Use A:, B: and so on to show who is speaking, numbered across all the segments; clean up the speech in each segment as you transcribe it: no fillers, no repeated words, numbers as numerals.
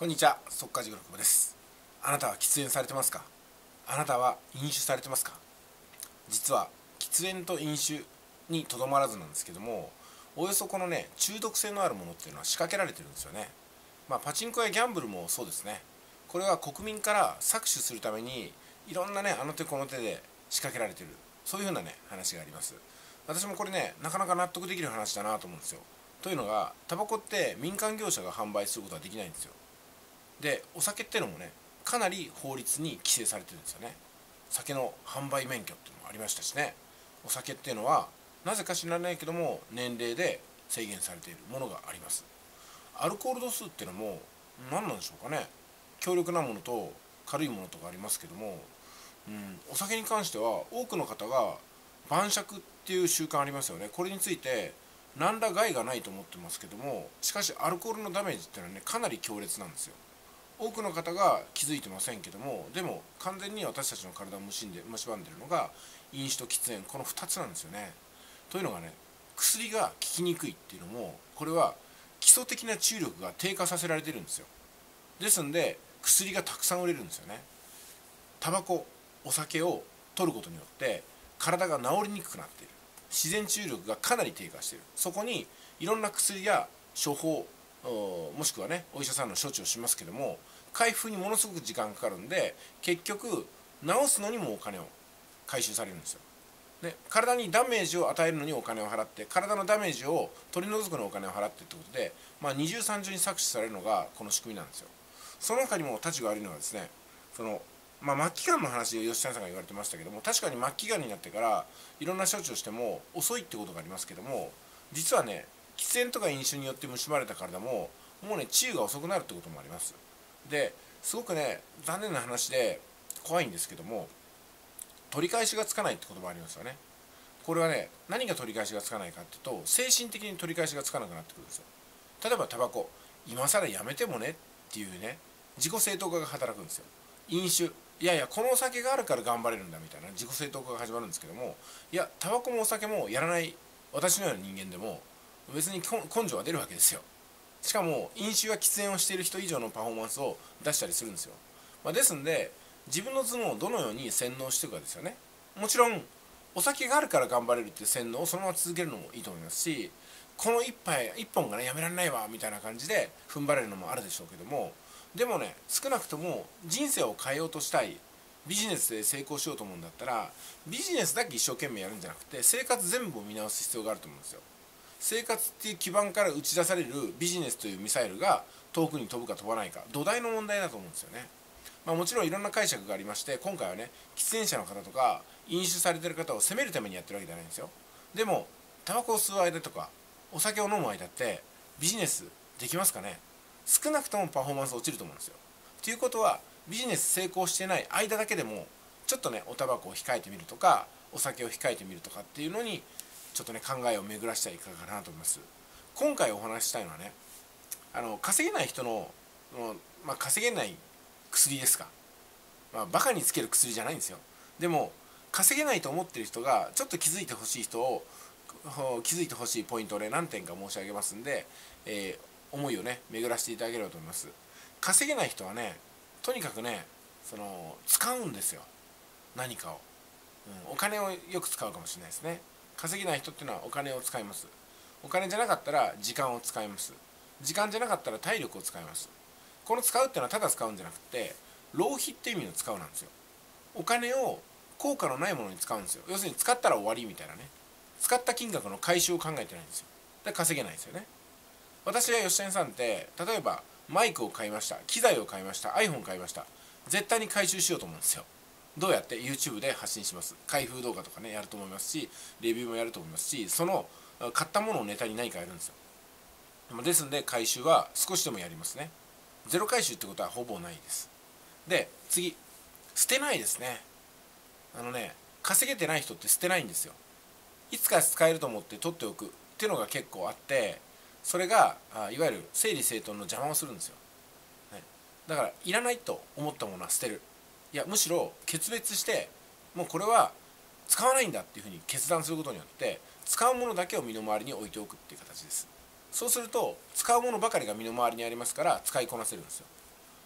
A: こんにちは、速稼塾の久保です。あなたは喫煙されてますか？あなたは飲酒されてますか？実は喫煙と飲酒にとどまらずなんですけども、およそこのね、中毒性のあるものっていうのは仕掛けられてるんですよね。パチンコやギャンブルもそうですね。これは国民から搾取するためにいろんなね、あの手この手で仕掛けられてる、そういうふうなね、話があります。私もこれね、なかなか納得できる話だなと思うんですよ。というのが、タバコって民間業者が販売することはできないんですよ。で、お酒っていうのもね、かなり法律に規制されてるんですよね。酒の販売免許っていうのもありましたしね。お酒っていうのはなぜか知らないけども年齢で制限されているものがあります。アルコール度数っていうのも何なんでしょうかね。強力なものと軽いものとかありますけども、お酒に関しては多くの方が晩酌っていう習慣ありますよね。これについて何ら害がないと思ってますけども、しかしアルコールのダメージっていうのはね、かなり強烈なんですよ。多くの方が気づいてませんけども、でも完全に私たちの体を蝕んでるのが飲酒と喫煙、この2つなんですよね。というのがね、薬が効きにくいっていうのも、これは基礎的な注力が低下させられてるんですよ。ですんで薬がたくさん売れるんですよね。タバコ、お酒を取ることによって体が治りにくくなっている、自然注力がかなり低下している。そこにいろんな薬や処方、もしくはね、お医者さんの処置をしますけども、回復にものすごく時間かかるんで、結局治すのにもお金を回収されるんですよ。で、体にダメージを与えるのにお金を払って、体のダメージを取り除くのにお金を払ってってことで、二重三重に搾取されるのがこの仕組みなんですよ。その他にも立ちが悪いのはですね、末期がんの話を吉谷さんが言われてましたけども、確かに末期がんになってからいろんな処置をしても遅いってことがありますけども、実はね、喫煙とか飲酒によって蝕まれた体ももうね、治癒が遅くなるってこともあります。で、すごくね、残念な話で怖いんですけども、取り返しがつかないってこともありますよね。これはね、何が取り返しがつかないかっていうと、精神的に取り返しがつかなくなってくるんですよ。例えばタバコ、今更やめてもねっていうね、自己正当化が働くんですよ。飲酒、いやいやこのお酒があるから頑張れるんだみたいな自己正当化が始まるんですけども、いやタバコもお酒もやらない私のような人間でも別に根性は出るわけですよ。しかも飲酒や喫煙をしている人以上のパフォーマンスを出したりするんですよ。ですんで、自分の頭脳をどのように洗脳していくかですよね。もちろんお酒があるから頑張れるっていう洗脳をそのまま続けるのもいいと思いますし、この一本がねやめられないわみたいな感じで踏ん張れるのもあるでしょうけども、でもね、少なくとも人生を変えようとしたい、ビジネスで成功しようと思うんだったら、ビジネスだけ一生懸命やるんじゃなくて生活全部を見直す必要があると思うんですよ。生活っていう基盤から打ち出されるビジネスというミサイルが遠くに飛ぶか飛ばないか、土台の問題だと思うんですよね。もちろんいろんな解釈がありまして、今回はね、喫煙者の方とか飲酒されてる方を責めるためにやってるわけじゃないんですよ。でもタバコを吸う間とかお酒を飲む間ってビジネスできますかね。少なくともパフォーマンス落ちると思うんですよ。ということは、ビジネス成功してない間だけでもちょっとね、おタバコを控えてみるとかお酒を控えてみるとかっていうのにちょっとね、考えを巡らしてはいかがかなと思います。今回お話ししたいのはね、稼げない人の、稼げない薬ですか。バカにつける薬じゃないんですよ。でも稼げないと思ってる人がちょっと気づいてほしい人を気づいてほしいポイントをね、何点か申し上げますんで、思いをね巡らせていただければと思います。稼げない人はね、とにかくね、使うんですよ、何かを。お金をよく使うかもしれないですね。稼げない人っていうのはお金を使います。お金じゃなかったら時間を使います。時間じゃなかったら体力を使います。この使うっていうのはただ使うんじゃなくて、浪費っていう意味の使うなんですよ。お金を効果のないものに使うんですよ。要するに使ったら終わりみたいなね。使った金額の回収を考えてないんですよ。で稼げないですよね。私や吉谷さんって例えばマイクを買いました、機材を買いました、 iPhone 買いました、絶対に回収しようと思うんですよ。どうやって YouTube で発信します。開封動画とかねやると思いますし、レビューもやると思いますし、その買ったものをネタに何かやるんですよ。ですんで回収は少しでもやりますね。ゼロ回収ってことはほぼないです。で次、捨てないですね。稼げてない人って捨てないんですよ。いつか使えると思って取っておくっていうのが結構あって、それがいわゆる整理整頓の邪魔をするんですよ、ね。だからいらないと思ったものは捨てる。いやむしろ決別して、もうこれは使わないんだっていうふうに決断することによって使うものだけを身の回りに置いておくっていう形です。そうすると使うものばかりが身の回りにありますから使いこなせるんですよ。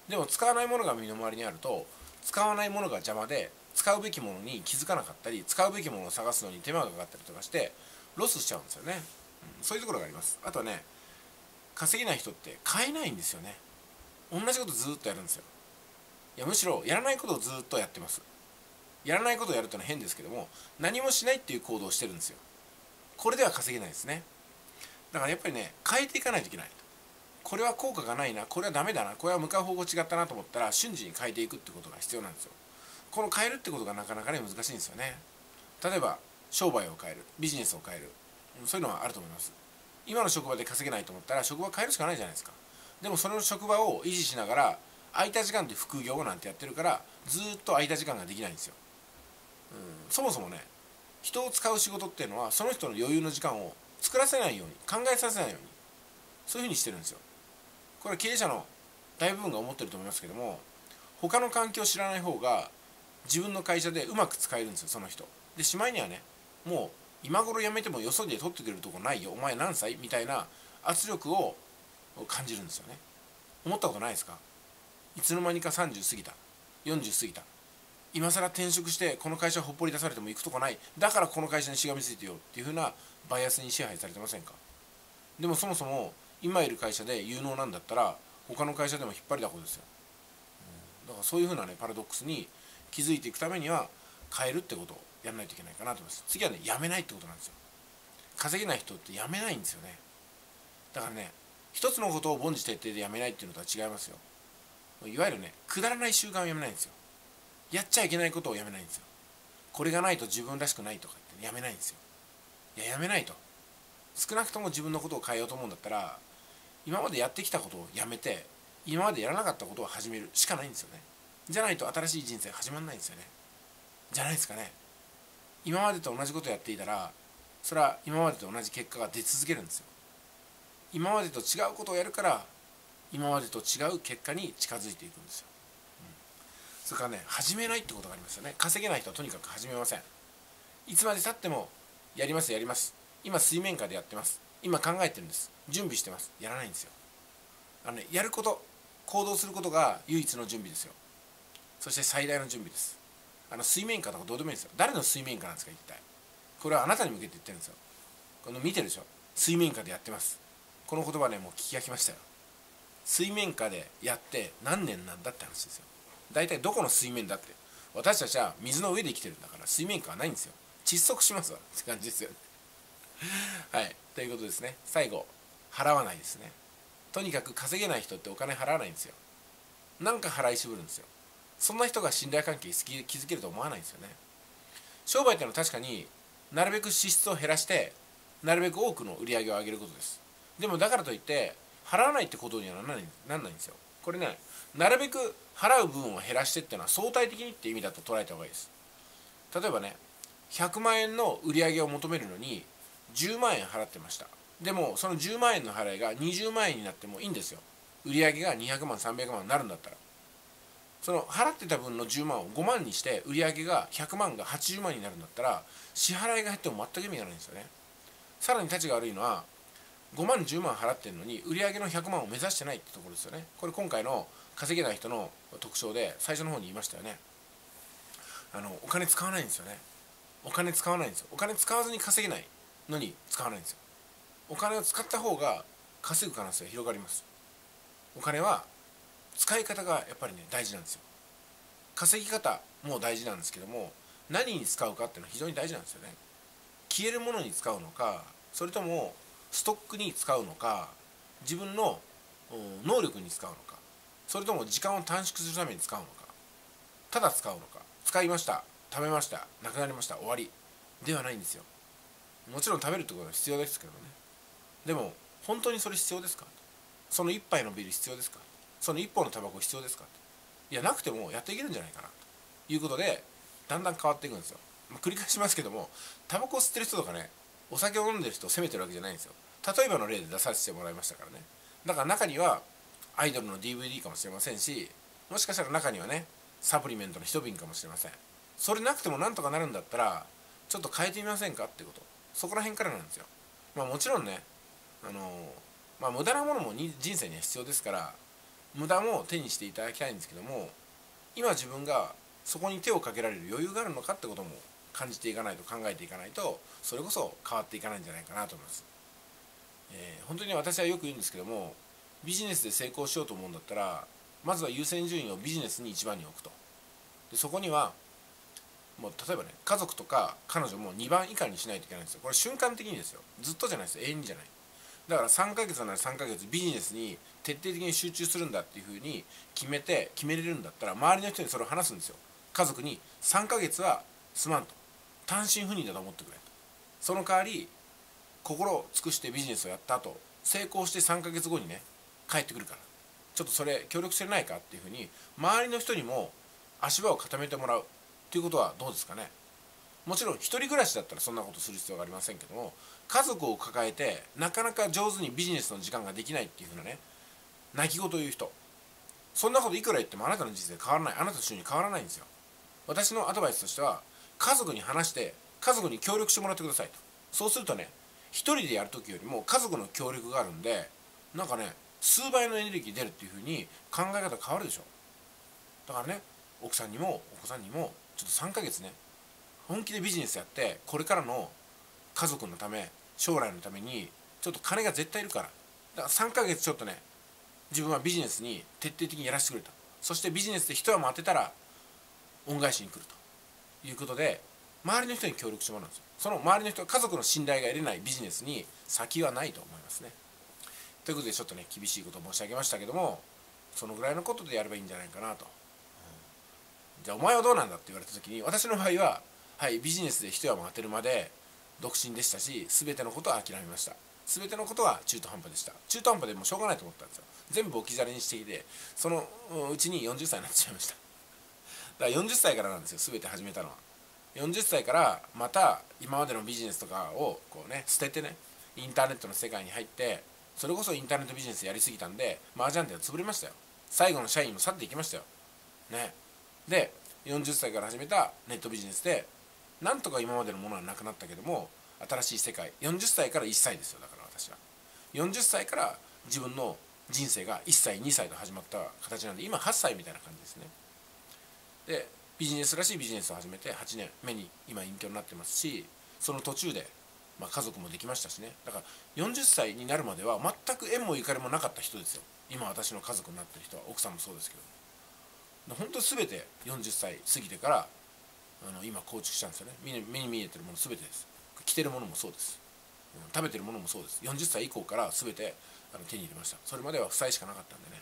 A: でも使わないものが身の回りにあると、使わないものが邪魔で使うべきものに気づかなかったり、使うべきものを探すのに手間がかかったりとかしてロスしちゃうんですよね。そういうところがあります。あとはね、稼げない人って変えないんですよね。同じことずっとやるんですよ。いや、むしろやらないことをずっとやってます。やらないことをやるってのは変ですけども、何もしないっていう行動をしてるんですよ。これでは稼げないですね。だからやっぱりね、変えていかないといけない。これは効果がないな、これはダメだな、これは向かう方向違ったなと思ったら瞬時に変えていくってことが必要なんですよ。この変えるってことがなかなかね、難しいんですよね。例えば商売を変える、ビジネスを変える、そういうのはあると思います。今の職場で稼げないと思ったら職場変えるしかないじゃないですか。でもその職場を維持しながら空いた時間で副業なんてやってるから、ずっと空いた時間ができないんですよ。そもそもね、人を使う仕事っていうのはその人の余裕の時間を作らせないように、考えさせないように、そういうふうにしてるんですよ。これ経営者の大部分が思ってると思いますけども、他の環境を知らない方が自分の会社でうまく使えるんですよ、その人で。しまいにはね、もう今頃辞めてもよそで取ってくれるとこないよ、お前何歳みたいな圧力を感じるんですよね。思ったことないですか？いつの間にか30過ぎた、40過ぎた、今更転職してこの会社ほっぽり出されても行くとこない、だからこの会社にしがみついてよっていう風なバイアスに支配されてませんか？でもそもそも今いる会社で有能なんだったら他の会社でも引っ張りだこですよ。だからそういう風なねパラドックスに気づいていくためには、変えるってことをやらないといけないかなと思います。次はね、やめないってことなんですよ。稼げない人ってやめないんですよね。だからね、一つのことを凡事徹底でやめないっていうのとは違いますよ。いわゆるね、くだらない習慣をやめないんですよ。やっちゃいけないことをやめないんですよ。これがないと自分らしくないとか言ってやめないんですよ。いや、やめないと。少なくとも自分のことを変えようと思うんだったら、今までやってきたことをやめて、今までやらなかったことを始めるしかないんですよね。じゃないと新しい人生始まらないんですよね。じゃないですかね。今までと同じことをやっていたら、それは今までと同じ結果が出続けるんですよ。今までと違うことをやるから、今までと違う結果に近づいていくんですよ。それからね、始めないってことがありますよね。稼げない人はとにかく始めません。いつまでたってもやりますやります、今水面下でやってます、今考えてるんです、準備してます、やらないんですよ。やること、行動することが唯一の準備ですよ。そして最大の準備です。水面下とかどうでもいいんですよ。誰の水面下なんですか一体。これはあなたに向けて言ってるんですよ。この見てるでしょ、水面下でやってます。この言葉ね、もう聞き飽きましたよ。水面下でやって何年なんだって話ですよ。大体どこの水面だって、私たちは水の上で生きてるんだから水面下はないんですよ。窒息しますわって感じですよね。はい、ということですね。最後、払わないですね。とにかく稼げない人ってお金払わないんですよ。なんか払い渋るんですよ。そんな人が信頼関係築けると思わないんですよね。商売ってのは確かになるべく支出を減らしてなるべく多くの売り上げを上げることです。でもだからといって払わないってことにはなんないんですよ。これね、なるべく払う分を減らしてっていうのは相対的にって意味だと捉えた方がいいです。例えばね、100万円の売り上げを求めるのに10万円払ってました。でもその10万円の払いが20万円になってもいいんですよ。売り上げが200万300万になるんだったら、その払ってた分の10万を5万にして売り上げが100万が80万になるんだったら、支払いが減っても全く意味がないんですよね。さらに立ちが悪いのは5万10万払ってるのに売り上げの100万を目指してないってところですよね。これ今回の稼げない人の特徴で最初の方に言いましたよね。お金使わないんですよね。お金使わないんですよ。お金使わずに稼げないのに使わないんですよ。お金を使った方が稼ぐ可能性が広がります。お金は使い方がやっぱりね大事なんですよ。稼ぎ方も大事なんですけども、何に使うかっていうのは非常に大事なんですよね。消えるものに使うのか、それともストックに使うのか、自分の能力に使うのか、それとも時間を短縮するために使うのか、ただ使うのか、使いました、食べました、なくなりました、終わりではないんですよ。もちろん食べるってことは必要ですけどね。でも本当にそれ必要ですか？その一杯のビール必要ですか？その一本のタバコ必要ですか？いや、なくてもやっていけるんじゃないかなということで、だんだん変わっていくんですよ。繰り返しますけども、タバコを吸ってる人とかね、お酒を飲んでる人を責めてるわけじゃないんですよ。例えばの例で出させてもらいましたからね。だから中にはアイドルの DVD かもしれませんし、もしかしたら中にはねサプリメントの一瓶かもしれません。それなくてもなんとかなるんだったらちょっと変えてみませんかってこと、そこら辺からなんですよ。もちろんね、無駄なものも人生には必要ですから、 無駄も手にしていただきたいんですけども、今自分がそこに手をかけられる余裕があるのかってことも感じていかないと、考えていかないと、それこそ変わっていかないんじゃないかなと思います。本当に私はよく言うんですけども、ビジネスで成功しようと思うんだったら、まずは優先順位をビジネスに一番に置くと。でそこにはもう例えばね、家族とか彼女も2番以下にしないといけないんですよ。これ瞬間的にですよ。ずっとじゃないですよ。永遠にじゃない。だから3ヶ月なら3ヶ月ビジネスに徹底的に集中するんだっていうふうに決めれるんだったら、周りの人にそれを話すんですよ。家族に3ヶ月はすまんと、単身赴任だと思ってくれと。その代わり心を尽くしてビジネスをやった後、成功して3ヶ月後にね帰ってくるから、ちょっとそれ協力してないかっていうふうに周りの人にも足場を固めてもらうということはどうですかね。もちろん一人暮らしだったらそんなことする必要がありませんけども、家族を抱えてなかなか上手にビジネスの時間ができないっていうふうなね、泣き言を言う人、そんなこといくら言ってもあなたの人生変わらない、あなたと収入変わらないんですよ。私のアドバイスとしては、家族に話して家族に協力してもらってくださいと。そうするとね、一人でやるときよりも家族の協力があるんで、なんかね、数倍のエネルギー出るっていうふうに考え方変わるでしょ。だからね、奥さんにもお子さんにもちょっと3ヶ月ね、本気でビジネスやって、これからの家族のため、将来のためにちょっと金が絶対いるから、だから3ヶ月ちょっとね、自分はビジネスに徹底的にやらせてくれと。そしてビジネスで一山当てたら恩返しに来るということで、周りの人に協力してもらうんですよ。その周りの人、家族の信頼が得れないビジネスに先はないと思いますね。ということで、ちょっとね厳しいことを申し上げましたけども、そのぐらいのことでやればいいんじゃないかなと。じゃあお前はどうなんだって言われた時に、私の場合は、はい、ビジネスで一山当てるまで独身でしたし、全てのことは諦めました。全てのことは中途半端でした。中途半端でもうしょうがないと思ったんですよ。全部置き去りにしてきて、そのうちに40歳になってしまいました。だから40歳からなんですよ、全て始めたのは。40歳からまた今までのビジネスとかをこうね捨ててね、インターネットの世界に入って、それこそインターネットビジネスやりすぎたんで麻雀店は潰れましたよ。最後の社員も去っていきましたよね。で40歳から始めたネットビジネスで、なんとか今までのものはなくなったけども、新しい世界、40歳から1歳ですよ。だから私は40歳から自分の人生が1歳2歳と始まった形なんで、今8歳みたいな感じですね。でビジネスらしいビジネスを始めて8年目に今隠居になってますし、その途中で、家族もできましたしね。だから40歳になるまでは全く縁もゆかりもなかった人ですよ。今私の家族になってる人は、奥さんもそうですけど、本当に全て40歳過ぎてから今構築したんですよね。目に見えてるもの全てです。着てるものもそうです、食べてるものもそうです。40歳以降から全て手に入れました。それまでは負債しかなかったんでね。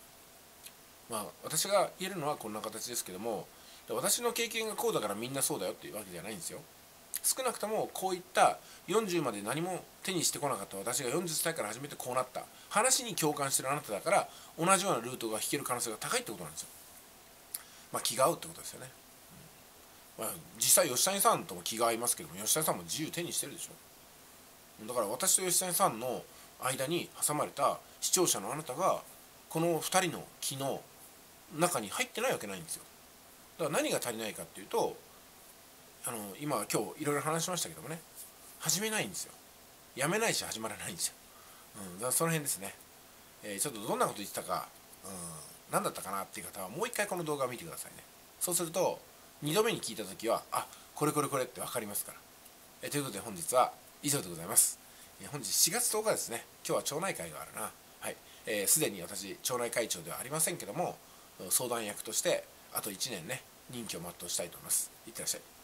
A: 私が言えるのはこんな形ですけども、私の経験がこうだからみんなそうだよっていうわけではないんですよ。少なくともこういった40まで何も手にしてこなかった私が40歳から始めてこうなった話に共感してるあなただから、同じようなルートが引ける可能性が高いってことなんですよ。気が合うってことですよね。実際吉谷さんとも気が合いますけども、吉谷さんも自由手にしてるでしょ。だから私と吉谷さんの間に挟まれた視聴者のあなたがこの2人の気の中に入ってないわけないんですよ。だから何が足りないかっていうと、今日いろいろ話しましたけどもね、始めないんですよ。やめないし始まらないんですよ。だからその辺ですね。ちょっとどんなこと言ってたか、何だったかなっていう方はもう一回この動画を見てくださいね。そうすると2度目に聞いた時は、これこれこれって分かりますから。ということで本日は以上でございます。本日4月10日ですね。今日は町内会があるな。はい。すでに私町内会長ではありませんけども、相談役としてあと1年ね任期を全うしたいと思います。いってらっしゃい。